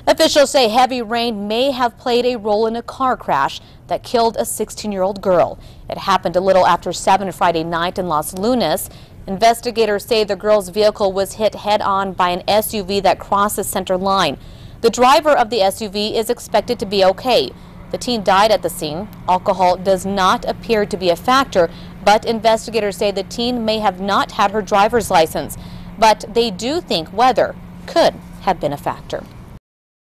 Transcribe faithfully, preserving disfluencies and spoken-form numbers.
Officials say heavy rain may have played a role in a car crash that killed a sixteen-year-old girl. It happened a little after seven Friday night in Los Lunas. Investigators say the girl's vehicle was hit head-on by an S U V that crossed the center line. The driver of the S U V is expected to be okay. The teen died at the scene. Alcohol does not appear to be a factor, but investigators say the teen may have not had her driver's license. But they do think weather could have been a factor.